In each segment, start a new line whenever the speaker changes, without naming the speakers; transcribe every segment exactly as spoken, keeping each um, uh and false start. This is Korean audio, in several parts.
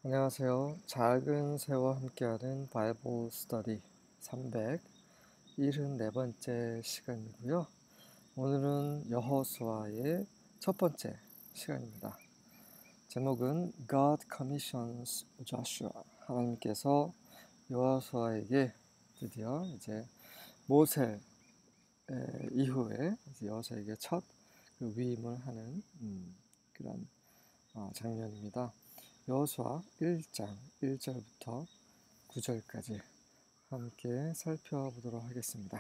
안녕하세요. 작은 새와 함께하는 바이블 스터디 삼백칠십사 번째 시간이고요. 오늘은 여호수아의 첫 번째 시간입니다. 제목은 God Commissions Joshua. 하나님께서 여호수아에게 드디어 이제 모세 이후에 이제 여호수아에게 첫 그 위임을 하는 음, 그런 어, 장면입니다. 여호수아 일 장 일 절부터 구 절까지 함께 살펴보도록 하겠습니다.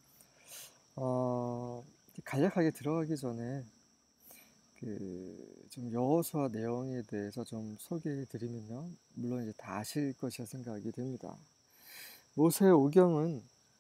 어, 간략하게 들어가기 전에 그좀 여호수아 내용에 대해서 좀 소개해 드리면요. 물론 이제 다 아실 것이라 생각이 됩니다. 모세 오경은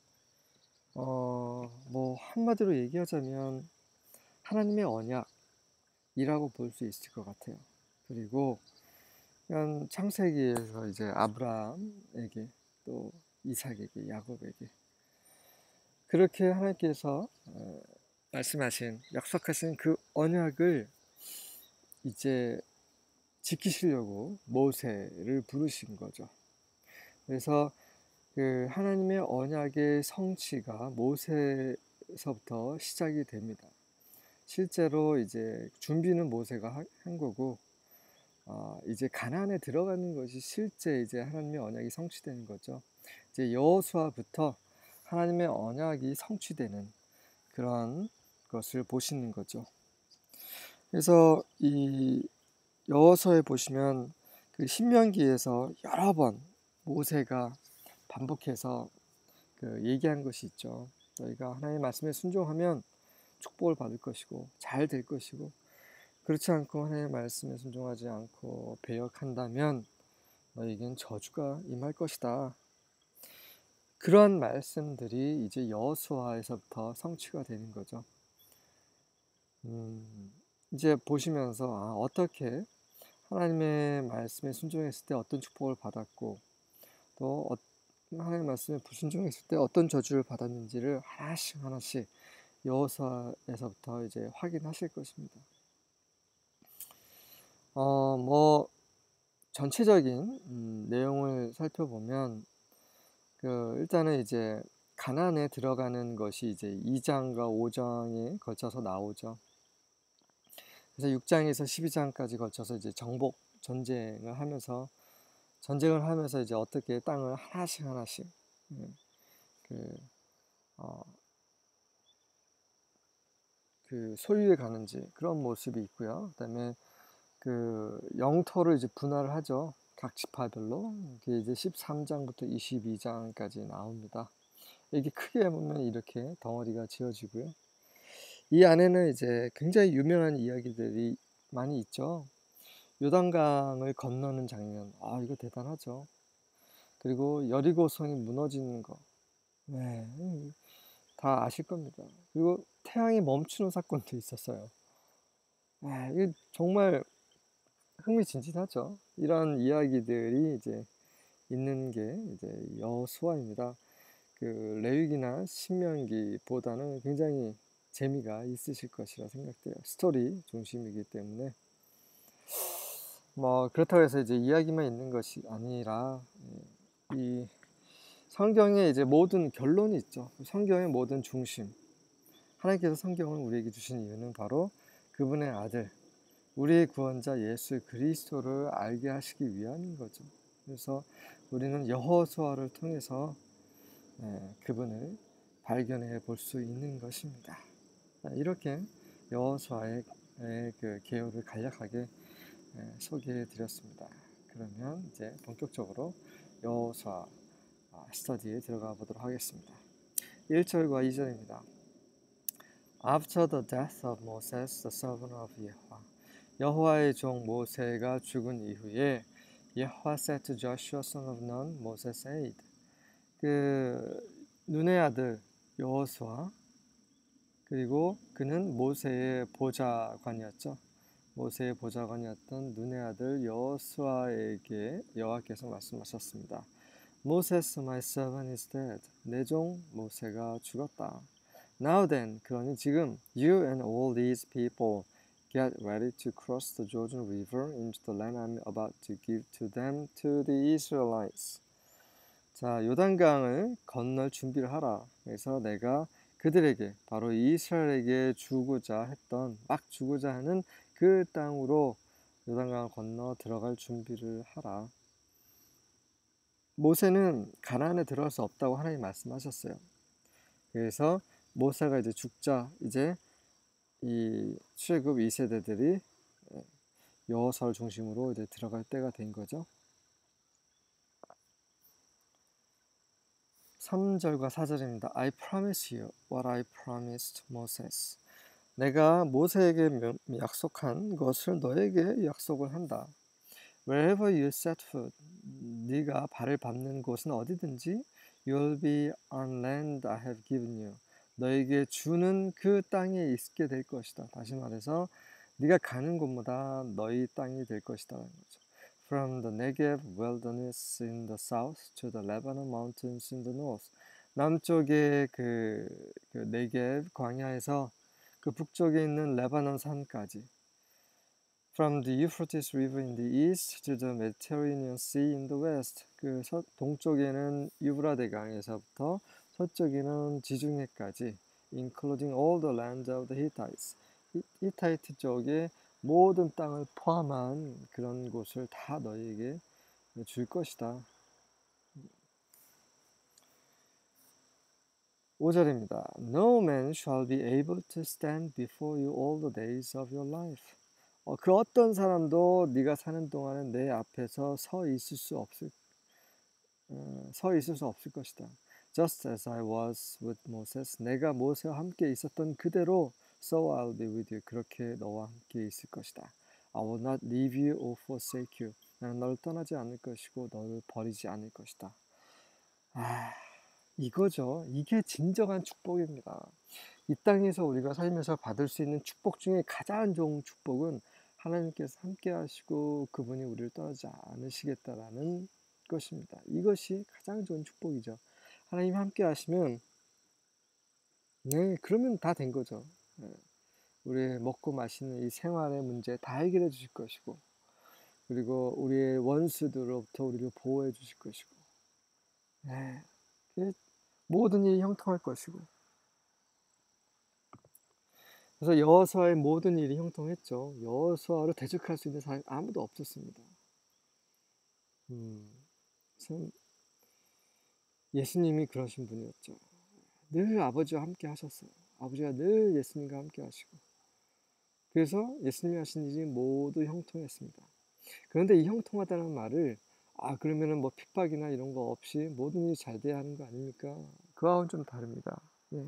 어, 뭐 한마디로 얘기하자면 하나님의 언약이라고 볼 수 있을 것 같아요. 그리고 그냥 창세기에서 이제 아브라함에게 또 이삭에게 야곱에게 그렇게 하나님께서 어, 말씀하신 약속하신 그 언약을 이제 지키시려고 모세를 부르신 거죠. 그래서 그 하나님의 언약의 성취가 모세서부터 시작이 됩니다. 실제로 이제 준비는 모세가 한 거고 어, 이제 가나안에 들어가는 것이 실제 이제 하나님의 언약이 성취되는 거죠. 이제 여호수아부터 하나님의 언약이 성취되는 그런 것을 보시는 거죠. 그래서 이 여호수아에 보시면 그 신명기에서 여러 번 모세가 반복해서 그 얘기한 것이 있죠. 너희가 하나님의 말씀에 순종하면 축복을 받을 것이고 잘 될 것이고 그렇지 않고 하나님의 말씀에 순종하지 않고 배역한다면 너희에겐 저주가 임할 것이다. 그런 말씀들이 이제 여호수아에서부터 성취가 되는 거죠. 음, 이제 보시면서 아, 어떻게 하나님의 말씀에 순종했을 때 어떤 축복을 받았고 또 어, 하나님의 말씀에 불순종했을 때 어떤 저주를 받았는지를 하나씩 하나씩 여호수아에서부터 이제 확인하실 것입니다. 어, 뭐 전체적인 음, 내용을 살펴보면 그 일단은 이제 가나안에 들어가는 것이 이제 이 장과 오 장에 걸쳐서 나오죠. 그래서 육 장에서 십이 장까지 걸쳐서 이제 정복 전쟁을 하면서 전쟁을 하면서 이제 어떻게 땅을 하나씩 하나씩 그, 어, 그 소유해 가는지 그런 모습이 있고요. 그다음에 그 영토를 이제 분할을 하죠. 각 지파별로. 이게 이제 십삼 장부터 이십이 장까지 나옵니다. 이게 크게 보면 이렇게 덩어리가 지어지고요. 이 안에는 이제 굉장히 유명한 이야기들이 많이 있죠. 요단강을 건너는 장면, 아 이거 대단하죠. 그리고 여리고성이 무너지는 거, 네, 다 아실 겁니다. 그리고 태양이 멈추는 사건도 있었어요. 네, 이게 정말 흥미진진하죠. 이런 이야기들이 이제 있는 게 이제 여호수아입니다. 그 레위기나 신명기보다는 굉장히 재미가 있으실 것이라 생각돼요. 스토리 중심이기 때문에 뭐 그렇다고 해서 이제 이야기만 있는 것이 아니라 이 성경에 이제 모든 결론이 있죠. 성경의 모든 중심. 하나님께서 성경을 우리에게 주신 이유는 바로 그분의 아들, 우리의 구원자 예수 그리스도를 알게 하시기 위함인 거죠. 그래서 우리는 여호수아를 통해서 네, 그분을 발견해 볼 수 있는 것입니다. 이렇게 여호수아의 그 개요를 간략하게 소개해 드렸습니다. 그러면 이제 본격적으로 여호수아 스터디에 들어가 보도록 하겠습니다. 일 절과 이 절입니다. After the death of Moses, the servant of Yahweh, 여호와의 종 모세가 죽은 이후에 Yahweh said to Joshua son of Nun, Moses' aide. 그 눈의 아들 여호수아 그리고 그는 모세의 보좌관이었죠. 모세의 보좌관이었던 눈의 아들 여호수아에게 여호와께서 말씀하셨습니다. Moses, my servant is dead. 내 종 모세가 죽었다. Now then, 그러니 지금 you and all these people get ready to cross the Jordan River into the land I'm about to give to them, to the Israelites. 자, 요단강을 건널 준비를 하라. 그래서 내가 그들에게, 바로 이스라엘에게 주고자 했던, 막 주고자 하는 그 땅으로 요단강을 건너 들어갈 준비를 하라. 모세는 가나안에 들어갈 수 없다고 하나님 말씀하셨어요. 그래서 모세가 이제 죽자 이제 이 출애굽 이 세대들이 여호수아를 중심으로 이제 들어갈 때가 된 거죠. 삼 절과 사 절입니다. I promise you what I promised Moses. 내가 모세에게 약속한 것을 너에게 약속을 한다. Wherever you set foot, 네가 발을 밟는 곳은 어디든지 you'll be on land I have given you. 너에게 주는 그 땅에 있게 될 것이다. 다시 말해서 네가 가는 곳마다 너희 땅이 될 것이다. From the Negev wilderness in the south to the Lebanon mountains in the north. 남쪽의 그, 그 네게브 광야에서 그 북쪽에 있는 레바논 산까지. From the Euphrates River in the east to the Mediterranean Sea in the west. 그 서, 동쪽에는 유브라데 강에서부터 서쪽에는 지중해까지, including all the land of the Hittites. 히타이트 쪽의 모든 땅을 포함한 그런 곳을 다 너희에게 줄 것이다. 오 절입니다. No man shall be able to stand before you all the days of your life. 어, 그 어떤 사람도 네가 사는 동안은 내 앞에서 서 있을 수 없을 어, 서 있을 수 없을 것이다. Just as I was with Moses. 내가 모세와 함께 있었던 그대로 so I'll be with you. 그렇게 너와 함께 있을 것이다. I will not leave you or forsake you. 나는 너를 떠나지 않을 것이고 너를 버리지 않을 것이다. 아, 이거죠. 이게 진정한 축복입니다. 이 땅에서 우리가 살면서 받을 수 있는 축복 중에 가장 좋은 축복은 하나님께서 함께 하시고 그분이 우리를 떠나지 않으시겠다라는 것입니다. 이것이 가장 좋은 축복이죠. 하나님 함께 하시면 네, 그러면 다 된 거죠. 네, 우리의 먹고 마시는 이 생활의 문제 다 해결해 주실 것이고, 그리고 우리의 원수들로부터 우리를 보호해 주실 것이고, 네, 모든 일이 형통할 것이고. 그래서 여호수아의 모든 일이 형통했죠. 여호수아를 대적할 수 있는 사람이 아무도 없었습니다. 음, 참 예수님이 그러신 분이었죠. 늘 아버지와 함께 하셨어요. 아버지가 늘 예수님과 함께 하시고, 그래서 예수님이 하신 일이 모두 형통했습니다. 그런데 이 형통하다는 말을 아 그러면은 뭐 핍박이나 이런 거 없이 모든 일이 잘 돼야 하는 거 아닙니까? 그와는 좀 다릅니다. 예.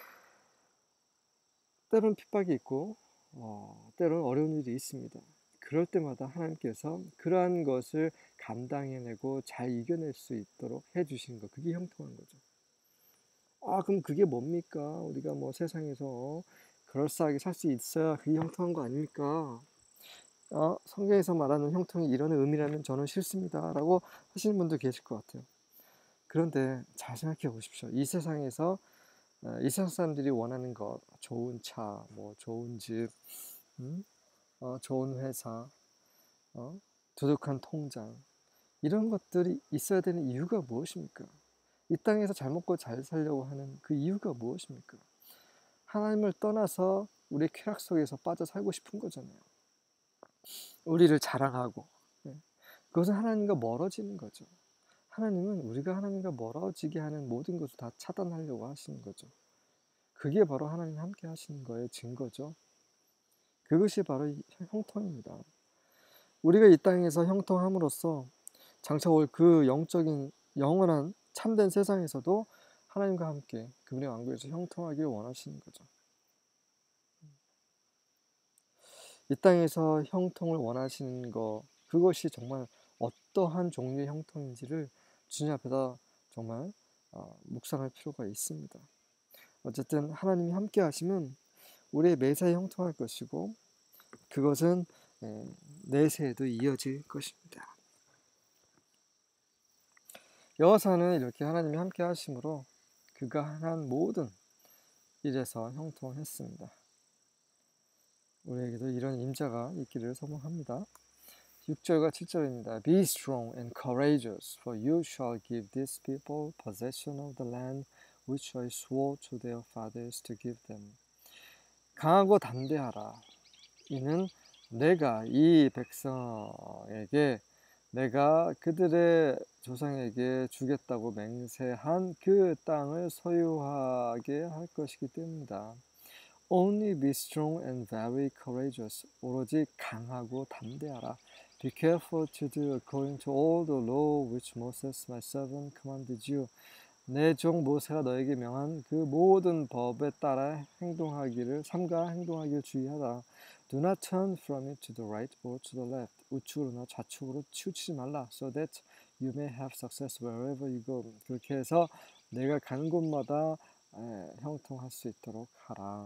때론 핍박이 있고 어, 때론 어려운 일이 있습니다. 그럴 때마다 하나님께서 그러한 것을 감당해내고 잘 이겨낼 수 있도록 해주신 것, 그게 형통한 거죠. 아 그럼 그게 뭡니까? 우리가 뭐 세상에서 그럴싸하게 살 수 있어야 그게 형통한 거 아닙니까? 어, 성경에서 말하는 형통이 이런 의미라면 저는 싫습니다 라고 하시는 분도 계실 것 같아요. 그런데 잘 생각해 보십시오. 이 세상에서 어, 이 세상 사람들이 원하는 것, 좋은 차, 뭐 좋은 집, 음? 어, 좋은 회사, 어? 두둑한 통장, 이런 것들이 있어야 되는 이유가 무엇입니까? 이 땅에서 잘 먹고 잘 살려고 하는 그 이유가 무엇입니까? 하나님을 떠나서 우리의 쾌락 속에서 빠져 살고 싶은 거잖아요. 우리를 자랑하고. 네. 그것은 하나님과 멀어지는 거죠. 하나님은 우리가 하나님과 멀어지게 하는 모든 것을 다 차단하려고 하시는 거죠. 그게 바로 하나님 함께 하시는 거의 증거죠. 그것이 바로 형통입니다. 우리가 이 땅에서 형통함으로써 장차 올 그 영적인 영원한 참된 세상에서도 하나님과 함께 그분의 왕국에서 형통하기를 원하시는 거죠. 이 땅에서 형통을 원하시는 것, 그것이 정말 어떠한 종류의 형통인지를 주님 앞에서 정말 어, 묵상할 필요가 있습니다. 어쨌든 하나님이 함께 하시면 우리의 매사에 형통할 것이고, 그것은 내세에도 이어질 것입니다. 여호사는 이렇게 하나님이 함께 하심으로 그가 한 모든 일에서 형통했습니다. 우리에게도 이런 임자가 있기를 소망합니다. 육 절과 칠 절입니다. Be strong and courageous, for you shall give these people possession of the land which I swore to their fathers to give them. 강하고 담대하라. 이는 내가 이 백성에게 내가 그들의 조상에게 주겠다고 맹세한 그 땅을 소유하게 할 것이기 때문이다. Only be strong and very courageous. 오로지 강하고 담대하라. Be careful to do according to all the law which Moses my servant commanded you. 내 종 모세가 너에게 명한 그 모든 법에 따라 행동하기를 삼가 행동하기를 주의하라. Do not turn from it to the right or to the left. 우측으로나 좌측으로 치우치지 말라. So that you may have success wherever you go. 그렇게 해서 내가 가는 곳마다 에, 형통할 수 있도록 하라.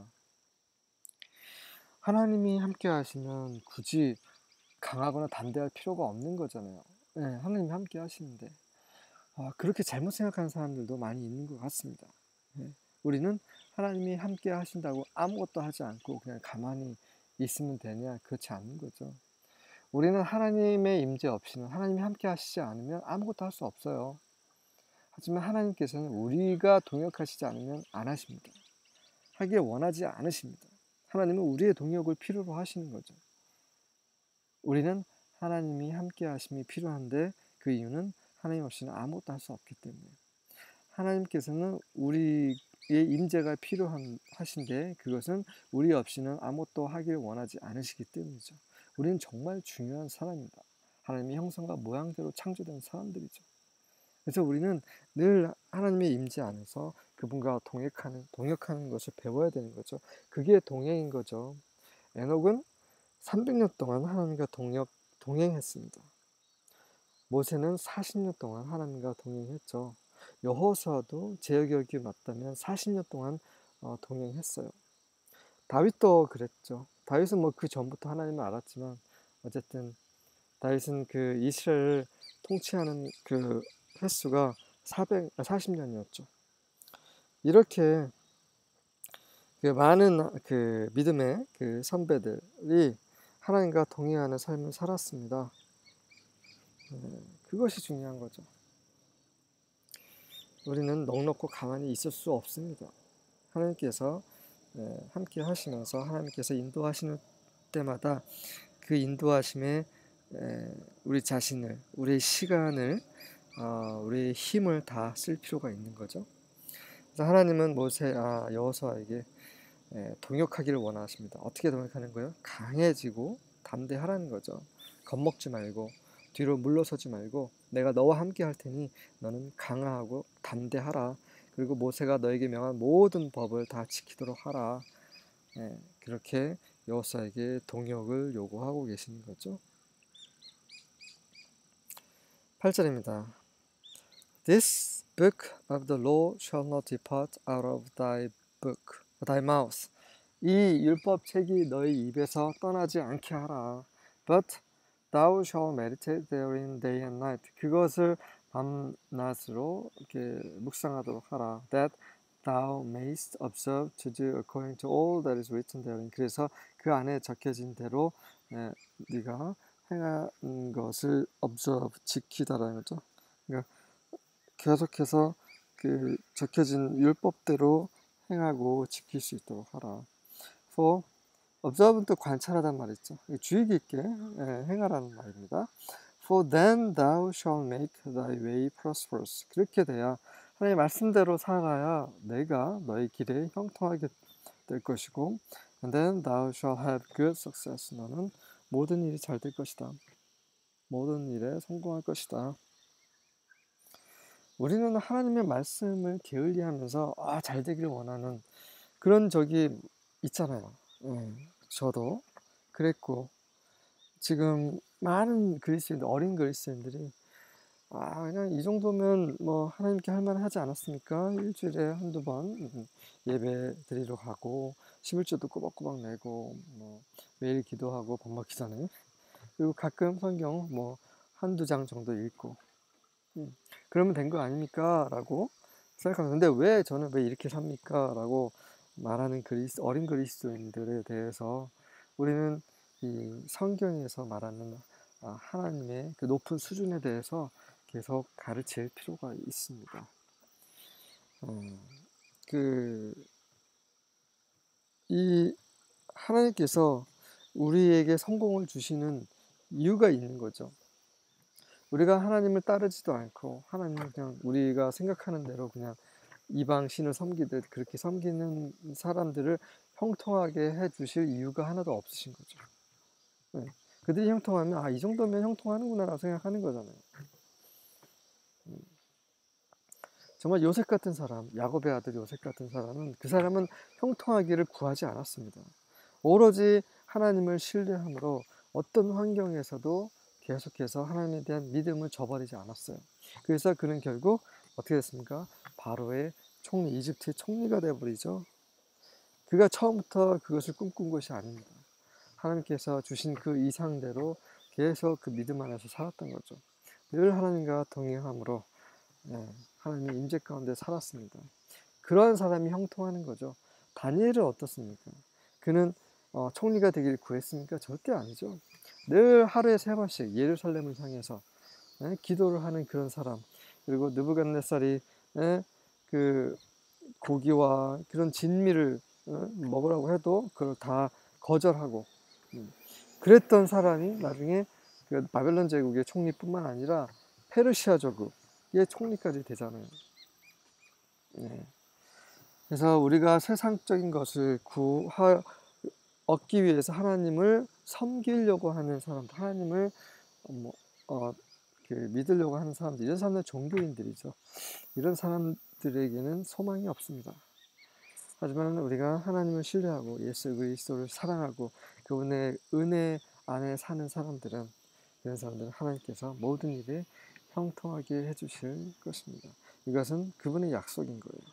하나님이 함께 하시면 굳이 강하거나 담대할 필요가 없는 거잖아요. 네, 하나님이 함께 하시는데 아, 그렇게 잘못 생각하는 사람들도 많이 있는 것 같습니다. 네, 우리는 하나님이 함께 하신다고 아무것도 하지 않고 그냥 가만히 있으면 되냐? 그렇지 않는 거죠. 우리는 하나님의 임재 없이는 하나님이 함께 하시지 않으면 아무것도 할 수 없어요. 하지만 하나님께서는 우리가 동역하시지 않으면 안 하십니다. 하길 원하지 않으십니다. 하나님은 우리의 동역을 필요로 하시는 거죠. 우리는 하나님이 함께 하심이 필요한데 그 이유는 하나님 없이는 아무것도 할 수 없기 때문에 하나님께서는 우리의 임재가 필요한 하신데 그것은 우리 없이는 아무것도 하길 원하지 않으시기 때문이죠. 우리는 정말 중요한 사람입니다. 하나님의 형상과 모양대로 창조된 사람들이죠. 그래서 우리는 늘 하나님의 임재 안에서 그분과 동역하는, 동역하는 것을 배워야 되는 거죠. 그게 동행인 거죠. 에녹은 삼백 년 동안 하나님과 동역, 동행했습니다. 모세는 사십 년 동안 하나님과 동행했죠. 여호수아도 제 기억이 맞다면 사십 년 동안 어, 동행했어요. 다윗도 그랬죠. 다윗은 뭐 그 전부터 하나님을 알았지만 어쨌든 다윗은 그 이스라엘을 통치하는 그 횟수가 사십 년이었죠. 이렇게 그 많은 그 믿음의 그 선배들이 하나님과 동행하는 삶을 살았습니다. 네, 그것이 중요한 거죠. 우리는 넉넉고 가만히 있을 수 없습니다. 하나님께서 네, 함께 하시면서 하나님께서 인도하시는 때마다 그 인도하심에 에, 우리 자신을, 우리의 시간을, 어, 우리의 힘을 다 쓸 필요가 있는 거죠. 그래서 하나님은 모세, 아, 여호수아에게 에, 동역하기를 원하십니다. 어떻게 동역하는 거예요? 강해지고 담대하라는 거죠. 겁먹지 말고 뒤로 물러서지 말고 내가 너와 함께 할 테니 너는 강하고 담대하라. 그리고 모세가 너에게 명한 모든 법을 다 지키도록 하라. 예, 그렇게 여호수아에게 동역을 요구하고 계시는 거죠. 팔 절입니다. This book of the law shall not depart out of thy book, thy mouth. 이 율법 책이 너희 입에서 떠나지 않게 하라. But thou shalt meditate therein day and night. 그것을 밤낮으로 이렇게 묵상하도록 하라. That thou mayest observe to do according to all that is written therein. 그래서 그 안에 적혀진 대로 네, 네가 행한 것을 observe, 지키다라는 거죠. 그러니까 계속해서 그 적혀진 율법대로 행하고 지킬 수 있도록 하라. For observe는 또 관찰하단 말이죠. 주의 깊게 예, 행하라는 말입니다. For then thou shalt make thy way prosperous. 그렇게 돼야 하나님의 말씀대로 살아야 내가 너의 길에 형통하게 될 것이고 And then thou shalt have good success. 너는 모든 일이 잘 될 것이다. 모든 일에 성공할 것이다. 우리는 하나님의 말씀을 게을리하면서 아, 잘 되기를 원하는 그런 적이 있잖아요. 네, 저도 그랬고 지금 많은 그리스도인들, 어린 그리스도인들이 아, 그냥 이 정도면 뭐 하나님께 할 만하지 않았습니까? 일주일에 한두 번 예배 드리러 가고 십일조도 꼬박꼬박 내고 뭐 매일 기도하고 밥 먹기 전에 그리고 가끔 성경 뭐 한두 장 정도 읽고 음, 그러면 된 거 아닙니까? 라고 생각하는데 왜 저는 왜 이렇게 삽니까? 라고 말하는 그리스, 어린 그리스도인들에 대해서 우리는 이 성경에서 말하는 아, 하나님의 그 높은 수준에 대해서 계속 가르칠 필요가 있습니다. 어, 그, 이 하나님께서 우리에게 성공을 주시는 이유가 있는 거죠. 우리가 하나님을 따르지도 않고 하나님을 그냥 우리가 생각하는 대로 그냥 이방 신을 섬기듯 그렇게 섬기는 사람들을 형통하게 해주실 이유가 하나도 없으신 거죠. 네. 그들이 형통하면 아, 이 정도면 형통하는구나 라고 생각하는 거잖아요. 음. 정말 요셉 같은 사람, 야곱의 아들 요셉 같은 사람은 그 사람은 형통하기를 구하지 않았습니다. 오로지 하나님을 신뢰함으로 어떤 환경에서도 계속해서 하나님에 대한 믿음을 저버리지 않았어요. 그래서 그는 결국 어떻게 됐습니까? 바로의 총리, 이집트의 총리가 되어버리죠. 그가 처음부터 그것을 꿈꾼 것이 아닙니다. 하나님께서 주신 그 이상대로 계속 그 믿음 안에서 살았던 거죠. 늘 하나님과 동행함으로 네, 하나님의 임재 가운데 살았습니다. 그러한 사람이 형통하는 거죠. 다니엘은 어떻습니까? 그는 어, 총리가 되기를 구했습니까? 절대 아니죠. 늘 하루에 세 번씩 예루살렘을 향해서 네, 기도를 하는 그런 사람. 그리고 느부갓네살이 네, 그 고기와 그런 진미를 어, 먹으라고 해도 그걸 다 거절하고 음, 그랬던 사람이 나중에 그 바벨론 제국의 총리뿐만 아니라 페르시아 제국의 총리까지 되잖아요. 네. 그래서 우리가 세상적인 것을 구하 얻기 위해서 하나님을 섬기려고 하는 사람들, 하나님을 뭐, 어, 그 믿으려고 하는 사람들, 이런 사람들 종교인들이죠. 이런 사람들에게는 소망이 없습니다. 하지만 우리가 하나님을 신뢰하고 예수 그리스도를 사랑하고 그분의 은혜 안에 사는 사람들은 이런 사람들은 하나님께서 모든 일에 형통하게 해주실 것입니다. 이것은 그분의 약속인 거예요.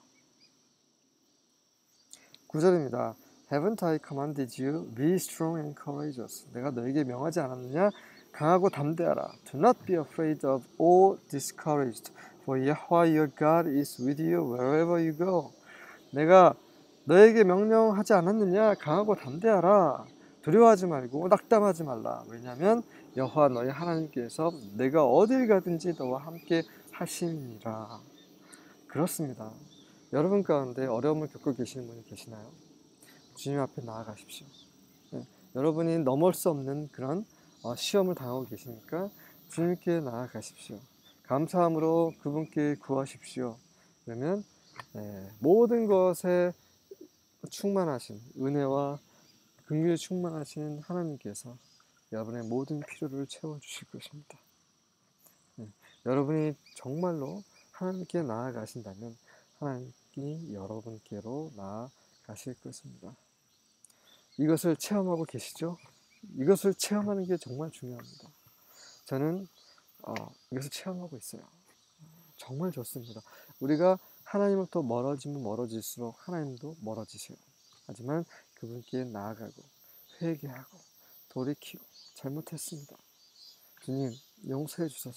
구 절입니다. Haven't I commanded you? Be strong and courageous. 내가 너에게 명하지 않았느냐? 강하고 담대하라. Do not be afraid of or discouraged. For Yahweh your God is with you wherever you go. 내가 너에게 명령하지 않았느냐? 강하고 담대하라. 두려워하지 말고 낙담하지 말라. 왜냐하면 여호와 너의 하나님께서 내가 어딜 가든지 너와 함께 하심이니라. 그렇습니다. 여러분 가운데 어려움을 겪고 계시는 분이 계시나요? 주님 앞에 나아가십시오. 네, 여러분이 넘을 수 없는 그런 어, 시험을 당하고 계시니까 주님께 나아가십시오. 감사함으로 그분께 구하십시오. 그러면 네, 모든 것에 충만하신 은혜와 긍휼에 충만하신 하나님께서 여러분의 모든 필요를 채워주실 것입니다. 네, 여러분이 정말로 하나님께 나아가신다면 하나님이 여러분께로 나아가실 것입니다. 이것을 체험하고 계시죠? 이것을 체험하는 게 정말 중요합니다. 저는 어, 이것을 체험하고 있어요. 정말 좋습니다. 우리가 하나님으로부터 멀어지면 멀어질수록 하나님도 멀어지세요. 하지만 그분께 나아가고 회개하고 돌이키고 잘못했습니다. 주님 용서해 주소서.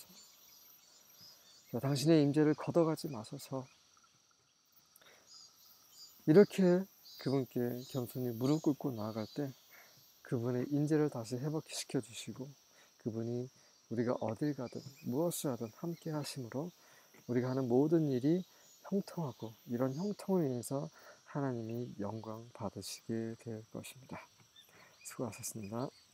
당신의 임재를 걷어가지 마소서. 이렇게 그분께 겸손히 무릎 꿇고 나아갈 때 그분의 인재를 다시 회복시켜 주시고 그분이 우리가 어딜 가든 무엇을 하든 함께 하심으로 우리가 하는 모든 일이 형통하고 이런 형통을 위해서 하나님이 영광 받으시게 될 것입니다. 수고하셨습니다.